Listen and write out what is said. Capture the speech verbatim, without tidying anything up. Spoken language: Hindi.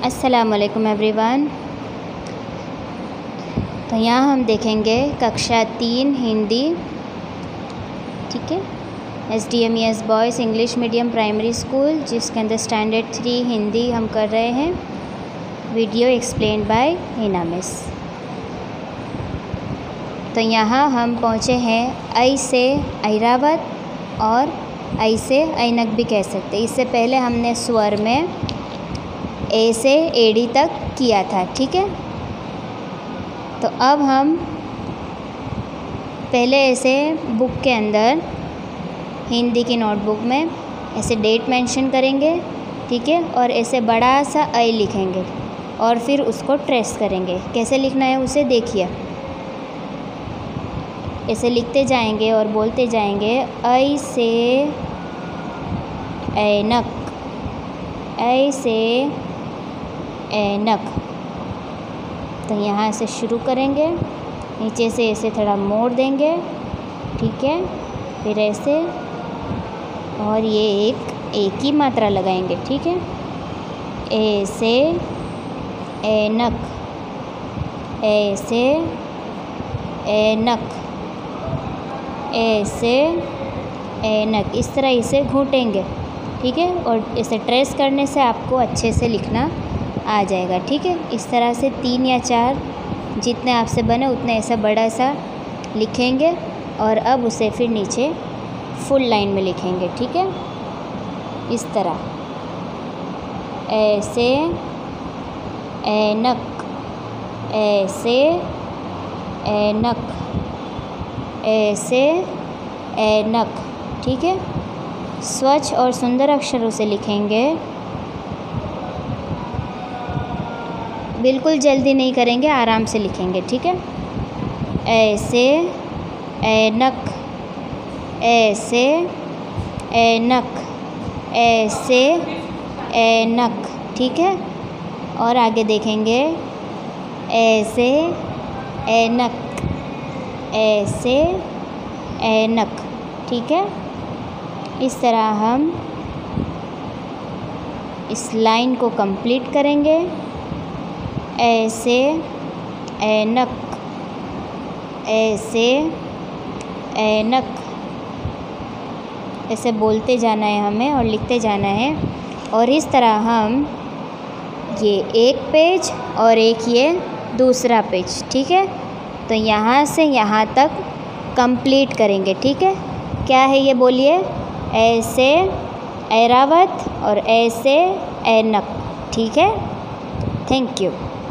अस्सलामुअलैकुम एवरीवन। तो यहाँ हम देखेंगे कक्षा तीन हिंदी, ठीक है, S D M E S boys English medium primary school, जिसके अंदर स्टैंडर्ड थ्री हिंदी हम कर रहे हैं। Video explain by Hina miss. तो यहाँ हम पहुँचे हैं ऐ से ऐरावत और ऐ से ऐनक भी कह सकते। इससे पहले हमने स्वर में ए से एडी तक किया था, ठीक है। तो अब हम पहले ऐसे बुक के अंदर हिंदी की नोटबुक में ऐसे डेट मेंशन करेंगे, ठीक है, और ऐसे बड़ा सा ऐ लिखेंगे और फिर उसको ट्रेस करेंगे। कैसे लिखना है उसे देखिए। ऐसे लिखते जाएंगे और बोलते जाएंगे ऐ से ऐनक, ऐ से ऐनक। तो यहाँ से शुरू करेंगे, नीचे से ऐसे थोड़ा मोड़ देंगे, ठीक है, फिर ऐसे, और ये एक एक ही मात्रा लगाएंगे, ठीक है। ए से ऐनक, ए से ऐनक, ए से ऐनक। इस तरह इसे घूटेंगे, ठीक है, और इसे ट्रेस करने से आपको अच्छे से लिखना आ जाएगा, ठीक है। इस तरह से तीन या चार जितने आपसे बने उतने ऐसा बड़ा सा लिखेंगे और अब उसे फिर नीचे फुल लाइन में लिखेंगे, ठीक है, इस तरह। ऐसे ऐनक, ऐसे ऐनक, ऐसे ऐनक, ठीक है। स्वच्छ और सुंदर अक्षरों से लिखेंगे, बिल्कुल जल्दी नहीं करेंगे, आराम से लिखेंगे, ठीक है। ऐसे ऐनक, ऐसे ऐनक, ऐसे ऐनक, ठीक है। और आगे देखेंगे ऐसे ऐनक, ऐसे ऐनक, ठीक है। इस तरह हम इस लाइन को कंप्लीट करेंगे। ऐसे ऐनक, ऐसे ऐनक, ऐसे बोलते जाना है हमें और लिखते जाना है। और इस तरह हम ये एक पेज और एक ये दूसरा पेज, ठीक है। तो यहाँ से यहाँ तक कंप्लीट करेंगे, ठीक है। क्या है ये बोलिए। ऐसे ऐरावत और ऐसे ऐनक, ठीक है। Thank you.